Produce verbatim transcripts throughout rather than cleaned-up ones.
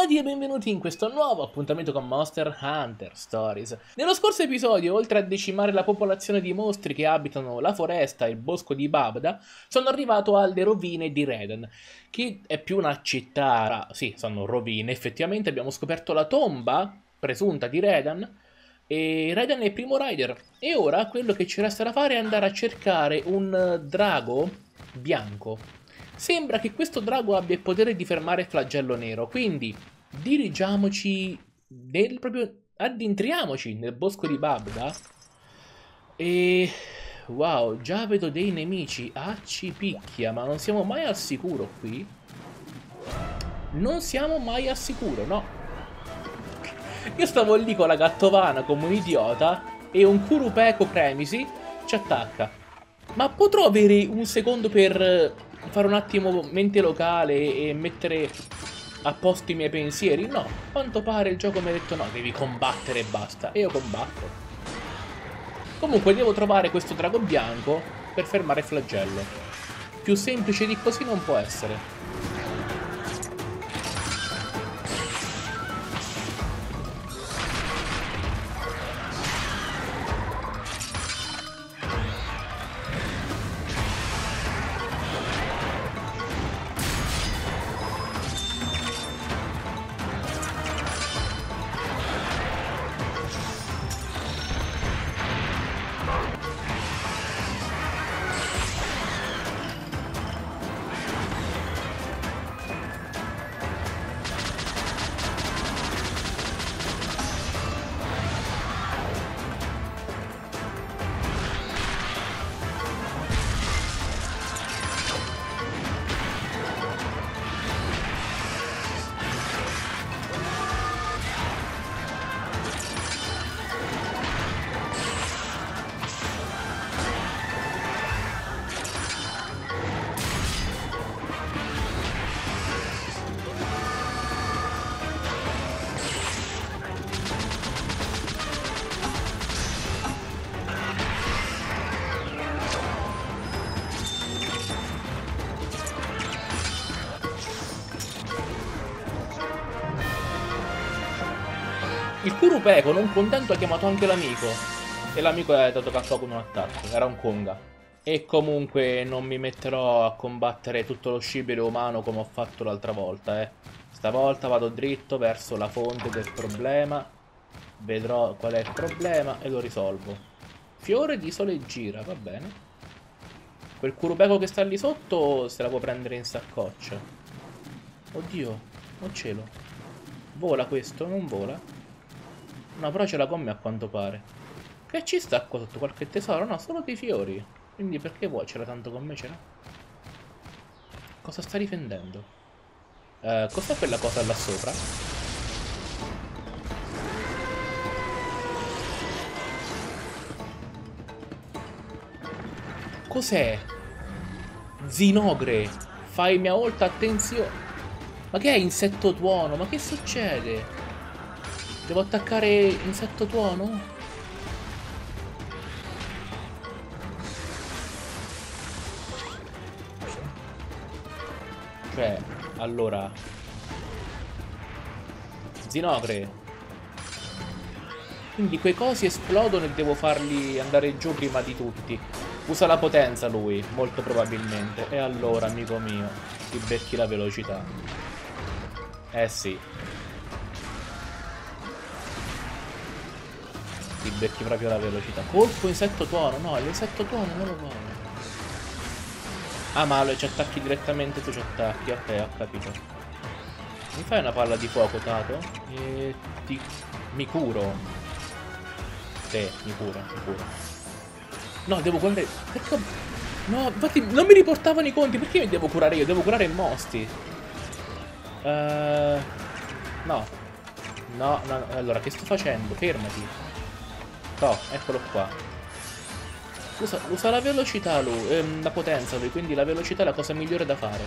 bentrovati e benvenuti in questo nuovo appuntamento con Monster Hunter Stories. Nello scorso episodio, oltre a decimare la popolazione di mostri che abitano la foresta e il bosco di Babda, sono arrivato alle rovine di Redan, che è più una città. Sì, sono rovine, effettivamente abbiamo scoperto la tomba presunta di Redan, e Redan è il primo rider. E ora quello che ci resta da fare è andare a cercare un drago bianco. Sembra che questo drago abbia il potere di fermare il flagello nero, quindi dirigiamoci nel proprio addentriamoci nel bosco di Babda. E wow, già vedo dei nemici. Ah, ci picchia, ma non siamo mai al sicuro qui. Non siamo mai al sicuro, no. Io stavo lì con la gattovana come un idiota e un Kurupeco Cremisi ci attacca. Ma potrò avere un secondo per fare un attimo mente locale e mettere a posto i miei pensieri? No, a quanto pare il gioco mi ha detto no, devi combattere e basta. E io combatto. Comunque devo trovare questo drago bianco per fermare il flagello. Più semplice di così non può essere. Il Kurupeco, non contento, ha chiamato anche l'amico. E l'amico è dato K O con un attacco. Era un Konga. E comunque non mi metterò a combattere tutto lo scibile umano come ho fatto l'altra volta, eh. Stavolta vado dritto verso la fonte del problema. Vedrò qual è il problema e lo risolvo. Fiore di sole gira, va bene. Quel Kurupeco che sta lì sotto se la può prendere in saccoccia. Oddio, oh cielo. Vola questo? Non vola? No, però ce l'ha con me a quanto pare. Che ci sta qua sotto? Qualche tesoro? No, solo dei fiori. Quindi perché vuoi? Ce l'ha tanto con me? Ce l'ha? Cosa sta difendendo? Uh, cos'è quella cosa là sopra? Cos'è? Zinogre. Fai mia volta attenzione. Ma che è insetto tuono? Ma che succede? Devo attaccare insetto tuono? Cioè, allora Zinogre. Quindi quei cosi esplodono e devo farli andare giù prima di tutti. Usa la potenza lui, molto probabilmente. E allora, amico mio, ti becchi la velocità. Eh sì. Ti becchi proprio la velocità. Colpo insetto tuono. No, l'insetto tuono non lo vuole. Ah, ma ci attacchi direttamente, tu ci attacchi. Ok, ho capito. Mi fai una palla di fuoco, Tato? E ti... mi curo. Sì, mi curo, mi curo. No, devo curare... Perché... No, infatti non mi riportavano i conti. Perché mi devo curare io? Devo curare i Mosti. Uh... No. No, no, no. Allora, che sto facendo? Fermati. No, eccolo qua. Usa, usa la velocità lui, ehm, la potenza lui, quindi la velocità è la cosa migliore da fare.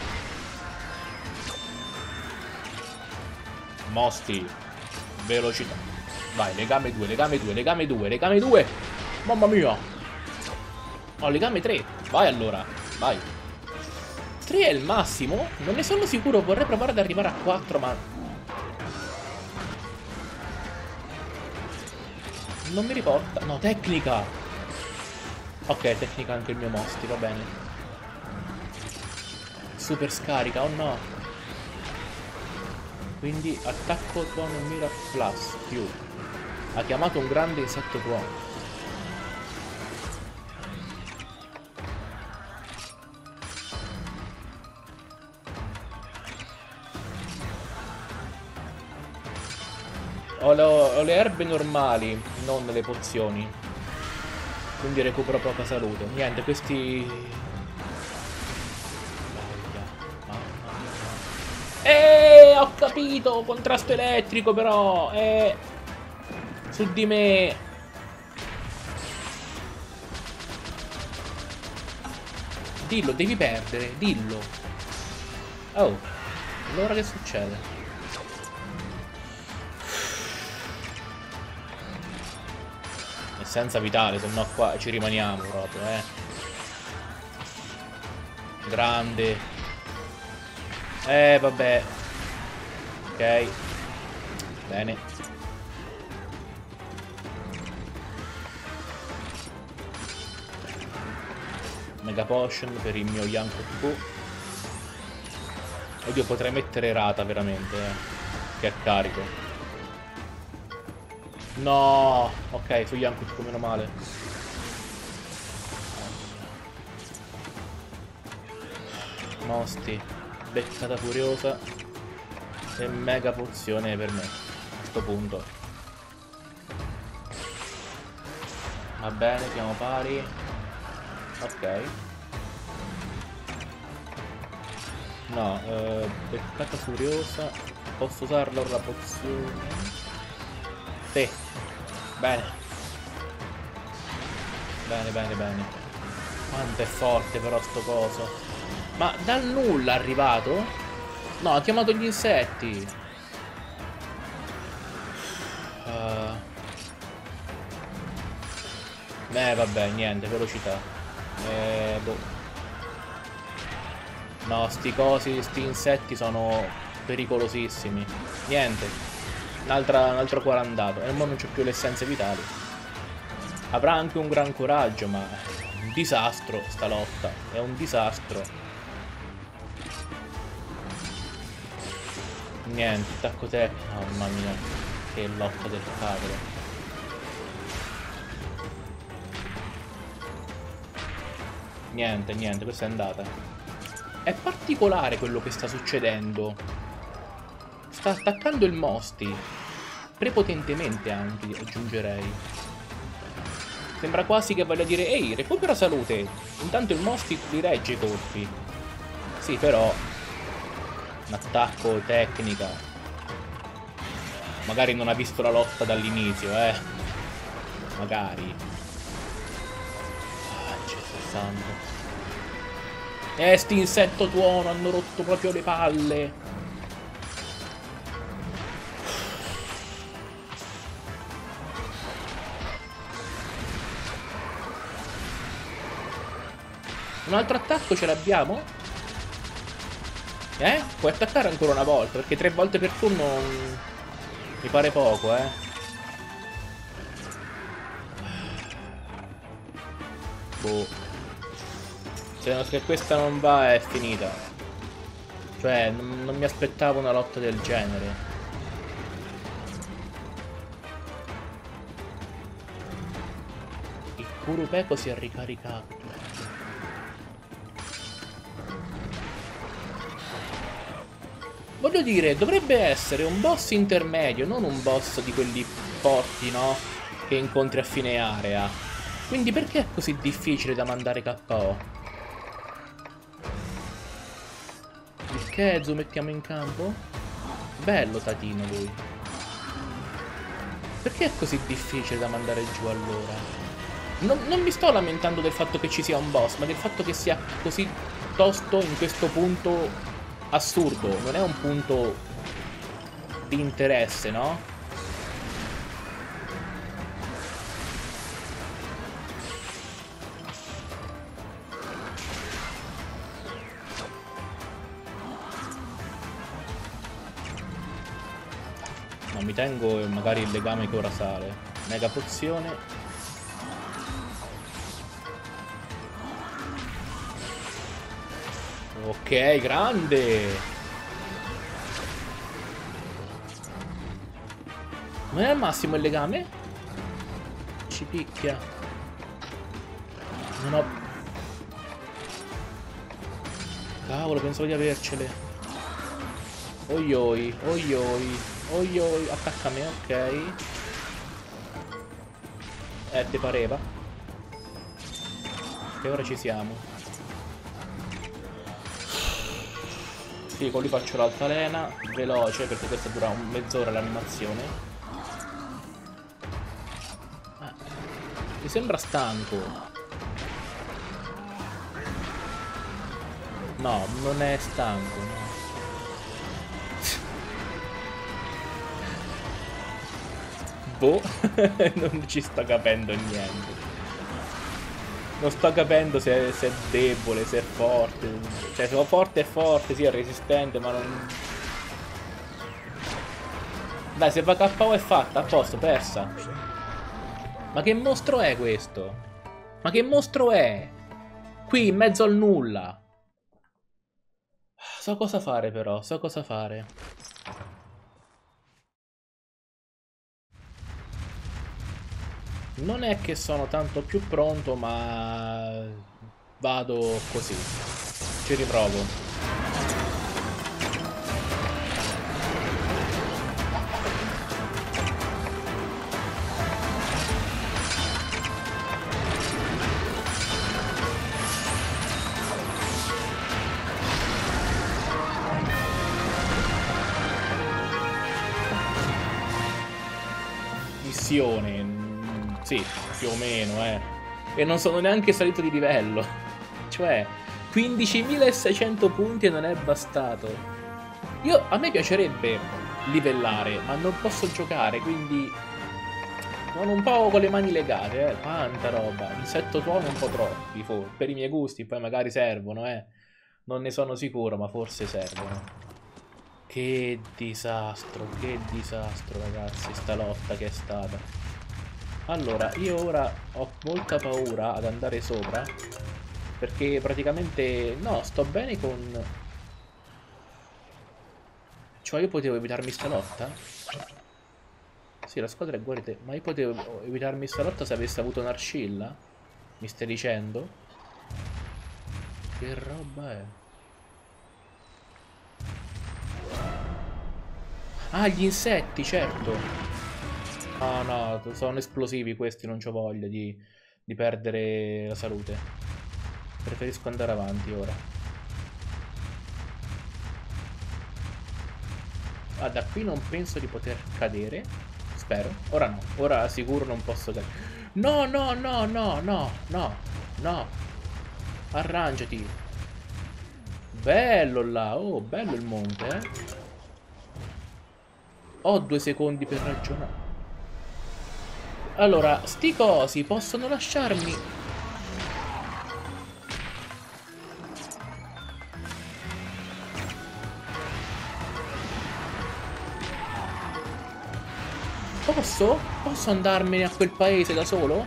Mosti. Velocità. Vai, legame due, legame due, legame due, legame due. Mamma mia. No, legame tre. Vai allora, vai. tre è il massimo? Non ne sono sicuro, vorrei provare ad arrivare a quattro, ma Non mi riporta. No, tecnica. Ok, tecnica anche il mio Mosti, va bene. Super scarica, oh no. Quindi attacco tuono mira plus più. Ha chiamato un grande insetto tuono. Ho, le, ho le erbe normali, non le pozioni. Quindi recupero poca salute. Niente, questi... Eh, ho capito! Contrasto elettrico però! Eh... Su di me! Dillo, devi perdere, dillo! Oh, allora che succede? Senza vitale, se no qua ci rimaniamo proprio, eh. Grande. Eh, vabbè. Ok. Bene. Mega Potion per il mio Yanko Q. Oddio, potrei mettere rata veramente, eh. Che è carico. No, ok, su Yankoot meno male. Mosti, beccata furiosa e mega pozione per me a questo punto. Va bene, siamo pari. Ok. No, eh, beccata furiosa. Posso usarla ora la pozione? Sì. Bene. Bene, bene, bene. Quanto è forte però sto coso. Ma dal nulla è arrivato? No, ha chiamato gli insetti. Uh. Eh, vabbè, niente, velocità. Eh, boh. No, sti cosi, sti insetti sono pericolosissimi. Niente. Un altro cuore andato. E ora non c'ho più le essenze vitali. Avrà anche un gran coraggio, ma è un disastro sta lotta. È un disastro. Niente, attacco tecnico. Mamma mia, che lotta del cavolo. Niente, niente, questa è andata. È particolare quello che sta succedendo. Sta attaccando il Mosti. Prepotentemente anche, aggiungerei. Sembra quasi che voglia dire: ehi, recupera salute. Intanto il Mosti li regge i colpi. Sì, però un attacco tecnica. Magari non ha visto la lotta dall'inizio, eh. Magari. Ah, Gesù santo. Eh, sti insetto tuono hanno rotto proprio le palle. Un altro attacco ce l'abbiamo? Eh? Puoi attaccare ancora una volta, perché tre volte per turno mi pare poco, eh. Boh. Se questa non va è finita. Cioè, non, non mi aspettavo una lotta del genere. Il Kurupeko si è ricaricato. Voglio dire, dovrebbe essere un boss intermedio, non un boss di quelli forti, no? Che incontri a fine area. Quindi perché è così difficile da mandare K O? Il Kezu mettiamo in campo? Bello Tatino lui. Perché è così difficile da mandare giù allora? Non, non mi sto lamentando del fatto che ci sia un boss, ma del fatto che sia così tosto in questo punto assurdo. Non è un punto di interesse, no? No, mi tengo magari il legame che ora sale. Mega pozione. Ok, grande. Non è al massimo il legame? Ci picchia. Non ho... Cavolo, pensavo di avercele. Oioi, oioi, oioi. Attacca a me, ok. Eh, te pareva. E ora ci siamo. Sì, con lui faccio l'altalena. Veloce, perché questa dura mezz'ora l'animazione. Ah, mi sembra stanco. No, non è stanco, no. Boh, non ci sto capendo niente. Non sto capendo se, se è debole, se è forte. Cioè, se è forte è forte, sì, è resistente, ma non... Dai, se va K O è fatta, a posto, persa. Ma che mostro è questo? Ma che mostro è? Qui, in mezzo al nulla. So cosa fare, però, so cosa fare. Non è che sono tanto più pronto, ma vado così. Ci riprovo. Missione. mm, Sì, più o meno, eh. E non sono neanche salito di livello. Cioè, quindicimilaseicento punti e non è bastato. Io, a me piacerebbe livellare, ma non posso giocare, quindi sono un po' con le mani legate, eh. Quanta roba. Insetto tuono un po' troppi, for- per i miei gusti, poi magari servono, eh. Non ne sono sicuro, ma forse servono. Che disastro, che disastro, ragazzi, sta lotta che è stata. Allora, io ora ho molta paura ad andare sopra, perché praticamente... No, sto bene con... Cioè io potevo evitarmi sta lotta? Sì, la squadra è guarita, ma io potevo evitarmi sta lotta se avessi avuto un'arcilla? Mi stai dicendo? Che roba è? Ah, gli insetti, certo! No, no, sono esplosivi questi, non c'ho voglia di, di perdere la salute. Preferisco andare avanti ora. Ah, da qui non penso di poter cadere. Spero. Ora no. Ora sicuro non posso cadere. No, no, no, no, no, no, no. Arrangiati. Bello là. Oh, bello il monte, eh. Ho due secondi per ragionare. Allora, sti cosi possono lasciarmi... Posso? Posso andarmene a quel paese da solo?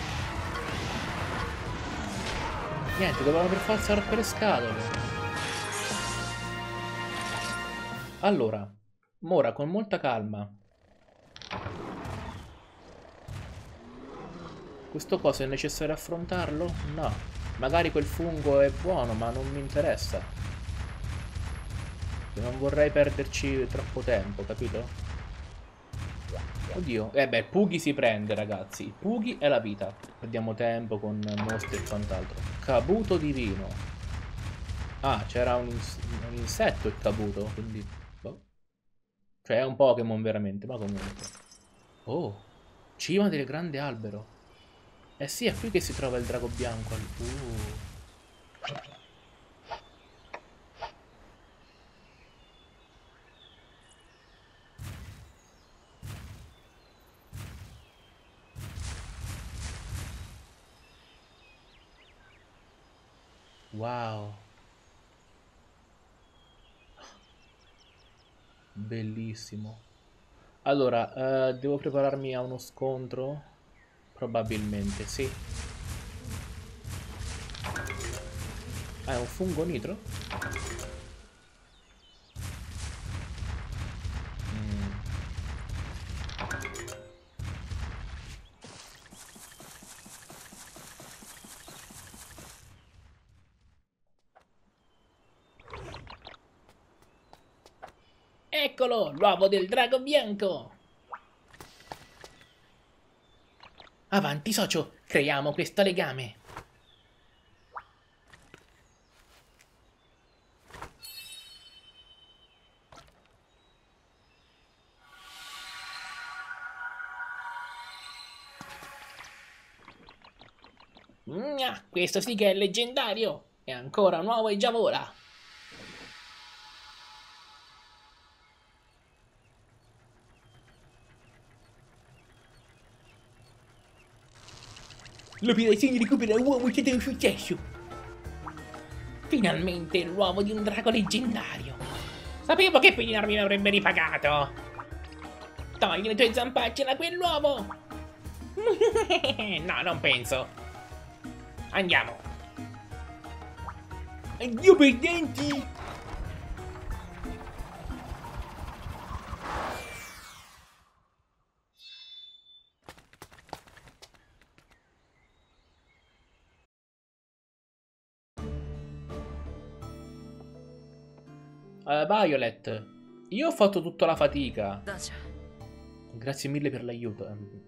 Niente, dovevano per forza rompere le scatole. Allora, ora con molta calma. Questo coso è necessario affrontarlo? No. Magari quel fungo è buono, ma non mi interessa. Non vorrei perderci troppo tempo, capito? Oddio. Eh beh, Pughi si prende, ragazzi. Il Pughi è la vita. Perdiamo tempo con mostri e quant'altro. Cabuto divino. Ah, c'era un, ins un insetto il cabuto, quindi... Boh. Cioè è un Pokémon veramente, ma comunque. Oh, cima del grande albero. Eh sì, è qui che si trova il drago bianco. Uh. Wow. Bellissimo. Allora, eh, devo prepararmi a uno scontro? Probabilmente, sì. Ah, è un fungo nitro? Mm. Eccolo, l'uovo del drago bianco! Avanti, socio, creiamo questo legame. Gna, questo sì che è leggendario! È ancora nuovo e già vola! L'operazione recupera uomo è stato un successo! Finalmente l'uovo di un drago leggendario! Sapevo che Pelinar mi avrebbe ripagato! Togli le tue zampacce da quell'uovo! No, non penso! Andiamo! Addio perdenti! Uh, Violet, io ho fatto tutta la fatica. Grazie mille per l'aiuto.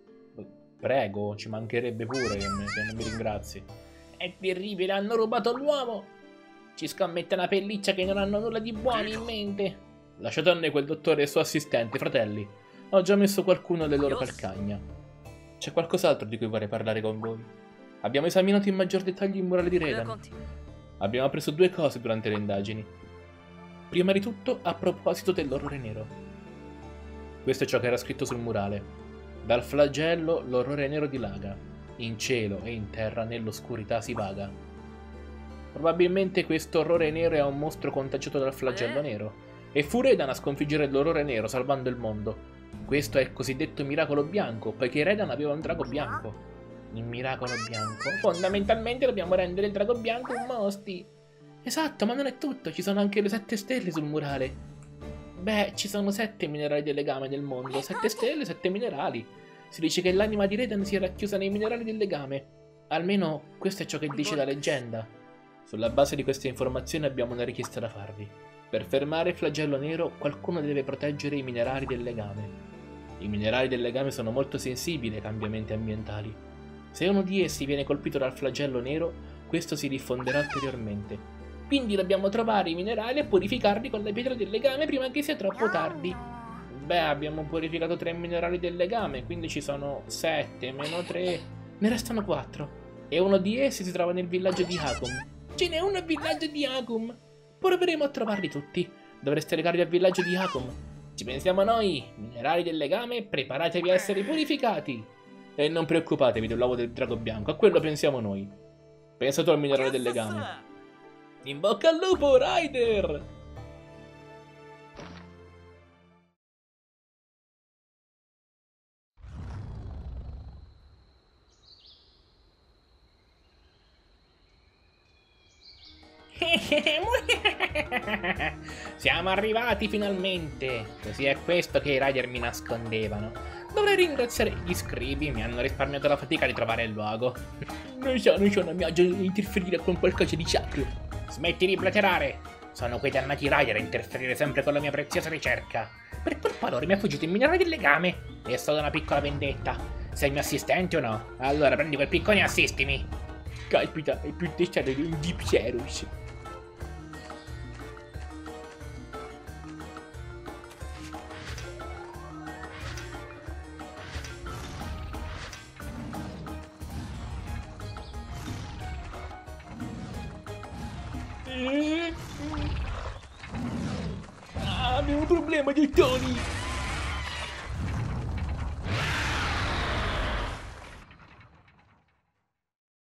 Prego, ci mancherebbe pure che, me, che non mi ringrazi. È terribile, hanno rubato l'uomo. Ci scommette una pelliccia che non hanno nulla di buono in mente. Lasciate a noi quel dottore e il suo assistente, fratelli. Ho già messo qualcuno alle loro calcagna. C'è qualcos'altro di cui vorrei parlare con voi. Abbiamo esaminato in maggior dettaglio il murale di Redan. Abbiamo appreso due cose durante le indagini. Prima di tutto, a proposito dell'orrore nero. Questo è ciò che era scritto sul murale. Dal flagello l'orrore nero dilaga. In cielo e in terra nell'oscurità si vaga. Probabilmente questo orrore nero è un mostro contagiato dal flagello nero. E fu Redan a sconfiggere l'orrore nero salvando il mondo. Questo è il cosiddetto miracolo bianco, poiché Redan aveva un drago bianco. Il miracolo bianco? Fondamentalmente dobbiamo rendere il drago bianco un mosti. Esatto, ma non è tutto, ci sono anche le sette stelle sul murale. Beh, ci sono sette minerali del legame nel mondo, sette stelle, sette minerali. Si dice che l'anima di Redan sia racchiusa nei minerali del legame. Almeno questo è ciò che dice la leggenda. Sulla base di queste informazioni abbiamo una richiesta da farvi. Per fermare il flagello nero, qualcuno deve proteggere i minerali del legame. I minerali del legame sono molto sensibili ai cambiamenti ambientali. Se uno di essi viene colpito dal flagello nero, questo si diffonderà ulteriormente. Quindi dobbiamo trovare i minerali e purificarli con le pietre del legame prima che sia troppo tardi. Beh, abbiamo purificato tre minerali del legame, quindi ci sono sette meno tre. Ne restano quattro. E uno di essi si trova nel villaggio di Hakum. Ce n'è uno al villaggio di Hakum. Proveremo a trovarli tutti. Dovreste recarvi al villaggio di Hakum. Ci pensiamo noi. Minerali del legame, preparatevi a essere purificati. E non preoccupatevi dell'uovo del drago bianco, a quello pensiamo noi. Pensa tu al minerale del legame. In bocca al lupo, Ryder! Siamo arrivati finalmente! Così è questo che i Rider mi nascondevano. Dovrei ringraziare gli scribi, mi hanno risparmiato la fatica di trovare il luogo. Non so, non so, non mi agio di interferire con qualcosa di sacro. Smetti di blaterare! Sono quei dannati Rider a interferire sempre con la mia preziosa ricerca. Per colpa loro mi è fuggito il minerale del legame. È solo una piccola vendetta. Sei il mio assistente o no? Allora prendi quel piccone e assistimi. Caspita, è più testato di un Dipserus. Ah, abbiamo un problema, gettoni!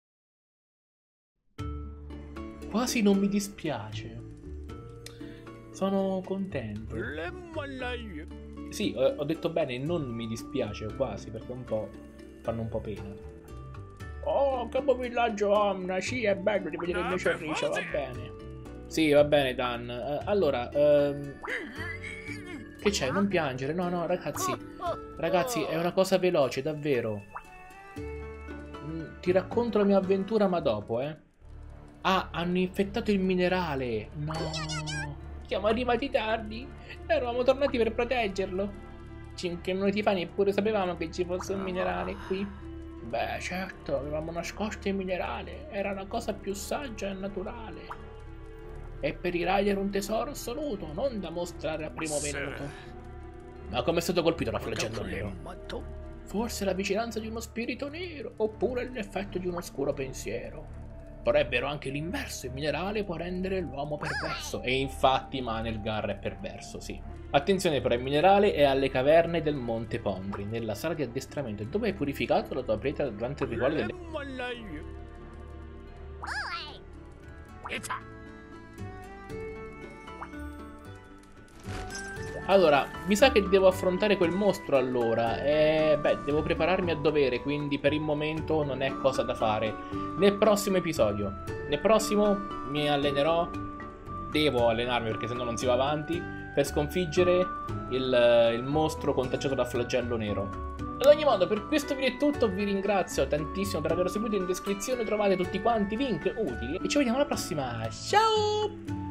Quasi non mi dispiace. Sono contento. Sì, ho, ho detto bene, non mi dispiace quasi, perché un po' fanno un po' pena. Oh, che bel villaggio Omna, sì, è bello di vedere il mio sorriso, va bene. Sì, va bene, Dan. Uh, allora, um... che c'è? Non piangere, no, no, ragazzi. Ragazzi, è una cosa veloce, davvero. Mm, ti racconto la mia avventura, ma dopo, eh. Ah, hanno infettato il minerale. No. Siamo arrivati tardi. Eravamo tornati per proteggerlo. Cinque minuti fa neppure sapevamo che ci fosse un minerale qui. Beh, certo, avevamo nascosto il minerale. Era la cosa più saggia e naturale. E per i Rider un tesoro assoluto, non da mostrare al primo venuto. Ma come è stato colpito da flagello nero? Forse la vicinanza di uno spirito nero, oppure l'effetto di un oscuro pensiero. Però è vero anche l'inverso, il minerale può rendere l'uomo perverso. E infatti Manelgar è perverso, sì. Attenzione però, il minerale è alle caverne del Monte Pondri, nella sala di addestramento, dove hai purificato la tua pietra durante il rituale delle... Allora, mi sa che devo affrontare quel mostro allora. E beh, devo prepararmi a dovere, quindi per il momento non è cosa da fare. Nel prossimo episodio, nel prossimo mi allenerò, devo allenarmi perché sennò non si va avanti, per sconfiggere il, il mostro contagiato da flagello nero. Ad ogni modo, per questo video è tutto, vi ringrazio tantissimo per aver seguito. In descrizione trovate tutti quanti i link utili e ci vediamo alla prossima. Ciao!